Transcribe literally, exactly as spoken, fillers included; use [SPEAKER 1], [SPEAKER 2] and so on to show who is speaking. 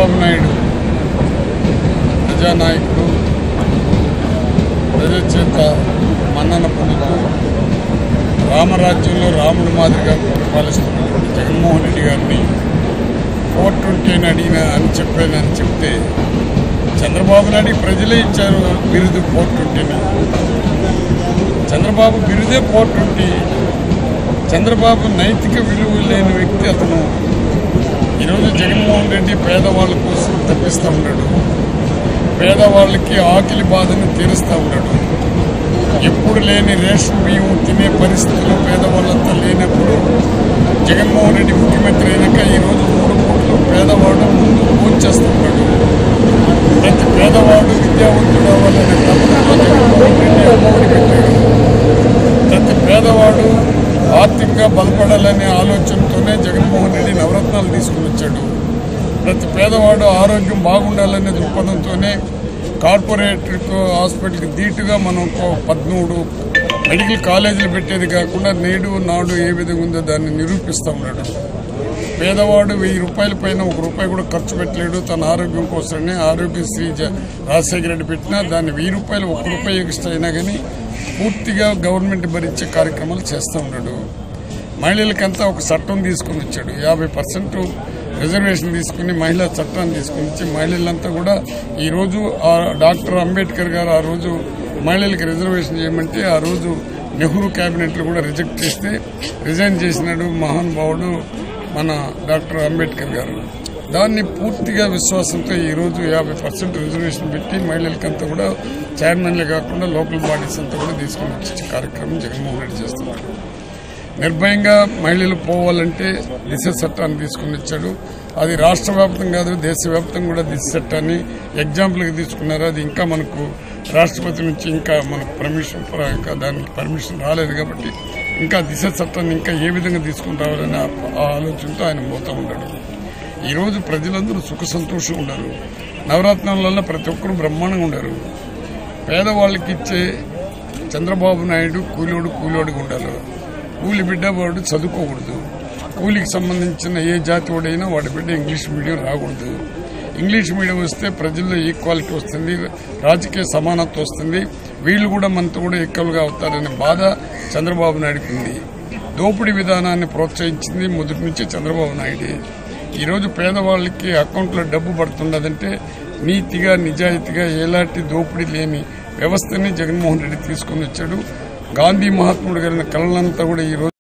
[SPEAKER 1] చంద్రబాబు నాయుడు ప్రజానాయకుడు, ప్రజల చేత మన్నన పొందుతూ రామరాజ్యంలో రాముడు మాదిరిగా పరిపాలిస్తున్నటువంటి జగన్మోహన్ రెడ్డి గారిని ఫోర్ ట్వంటీ అని అడిగిన అని చెప్పానని చెప్తే చంద్రబాబు నాయుడు ప్రజలే ఇచ్చారు బిరుదు ఫోర్ ట్వంటీని. చంద్రబాబు బిరుదే ఫోర్ ట్వంటీ. చంద్రబాబు నైతిక విలువ లేని వ్యక్తి అతను. ఈరోజు జగన్మోహన్ రెడ్డి పేదవాళ్ళ కోసం తప్పిస్తూ ఉన్నాడు, పేదవాళ్ళకి ఆకలి బాధను తీరుస్తూ ఉన్నాడు. ఎప్పుడు లేని రేషన్ బియ్యం తినే పరిస్థితుల్లో పేదవాళ్ళంతా లేనప్పుడు జగన్మోహన్ రెడ్డి ముఖ్యమంత్రి అయినాక ఈరోజు మూడు కోట్లు పేదవాడు ముందు పూర్చేస్తూ ఉన్నాడు. ప్రతి పేదవాడు విద్యావంతుడు అవ్వాలనే క్రమంలో జగన్మోహన్ రెడ్డి అమ్మఒడి పెట్టాడు. ప్రతి పేదవాడు ఆర్థికంగా బలపడాలనే ఆలోచనతోనే జగన్మోహన్ రెడ్డి నవరత్నాలు తీసుకుని వచ్చాడు. ప్రతి పేదవాడు ఆరోగ్యం బాగుండాలనే దృక్పథంతోనే కార్పొరేట్ హాస్పిటల్కి ధీటుగా మనం పద్మూడు మెడికల్ కాలేజీలు పెట్టేది కాకుండా నేడు నాడు ఏ విధంగా ఉందో దాన్ని నిరూపిస్తూ ఉన్నాడు. పేదవాడు వెయ్యి రూపాయల పైన ఒక రూపాయి కూడా ఖర్చు పెట్టలేడు. తన ఆరోగ్యం కోసమే ఆరోగ్యశ్రీ రాజశేఖర రెడ్డి పెట్టినా దాన్ని వెయ్యి రూపాయలు ఒక రూపాయి ఎక్స్ట్రా అయినా కానీ పూర్తిగా గవర్నమెంట్ భరించే కార్యక్రమాలు చేస్తూ ఉన్నాడు. మహిళలకంతా ఒక చట్టం తీసుకుని వచ్చాడు. యాభై పర్సెంట్ రిజర్వేషన్ తీసుకుని మహిళా చట్టాన్ని తీసుకుని వచ్చి మహిళలంతా కూడా ఈరోజు డాక్టర్ అంబేద్కర్ గారు ఆ రోజు మహిళలకి రిజర్వేషన్ చేయమంటే ఆ రోజు నెహ్రూ క్యాబినెట్లో కూడా రిజెక్ట్ చేస్తే రిజైన్ చేసినాడు మహానుభావుడు మన డాక్టర్ అంబేద్కర్ గారు. దాన్ని పూర్తిగా విశ్వాసంతో ఈరోజు యాభై పర్సెంట్ రిజర్వేషన్ పెట్టి మహిళలకంతా కూడా చైర్మన్లే కాకుండా లోకల్ బాడీస్ అంతా కూడా తీసుకుని వచ్చే కార్యక్రమం జగన్మోహన్ రెడ్డి చేస్తున్నాడు. నిర్భయంగా మహిళలు పోవాలంటే దిశ చట్టాన్ని తీసుకుని వచ్చాడు. అది రాష్ట్ర వ్యాప్తం కాదు, దేశవ్యాప్తంగా కూడా దిశ చట్టాన్ని ఎగ్జాంపుల్గా తీసుకున్నారు. అది ఇంకా మనకు రాష్ట్రపతి నుంచి ఇంకా మనకు పర్మిషన్ ఇంకా దానికి పర్మిషన్ రాలేదు కాబట్టి ఇంకా దిశ చట్టాన్ని ఇంకా ఏ విధంగా తీసుకుని రావాలనే ఆలోచనతో ఆయన పోతూ ఉన్నాడు. ఈరోజు ప్రజలందరూ సుఖ సంతోషం ఉన్నారు. నవరత్నాల వల్ల ప్రతి ఒక్కరు బ్రహ్మాండంగా ఉన్నారు. పేదవాళ్ళకి ఇచ్చే చంద్రబాబు నాయుడు కూలోడు కూలోడుగా ఉండాలి. కూలి బిడ్డ వాడు చదువుకోకూడదు. కూలికి సంబంధించిన ఏ జాతి వాడైనా వాడి బిడ్డ ఇంగ్లీష్ మీడియం రాకూడదు. ఇంగ్లీష్ మీడియం వస్తే ప్రజల్లో ఈక్వాలిటీ వస్తుంది, రాజకీయ సమానత్వం వస్తుంది, వీళ్ళు కూడా మనతో కూడా ఈక్వల్గా అవుతారనే బాధ చంద్రబాబు నాయుడుకి ఉంది. దోపిడీ విధానాన్ని ప్రోత్సహించింది మొదటి నుంచి చంద్రబాబు నాయుడే. ఈరోజు పేదవాళ్ళకి అకౌంట్లో డబ్బు పడుతున్నదంటే నీతిగా నిజాయితీగా ఎలాంటి దోపిడీ లేని వ్యవస్థని జగన్మోహన్ రెడ్డి తీసుకుని వచ్చాడు. గాంధీ మహాత్ముడు గారిన కళలంతా కూడా ఈరోజు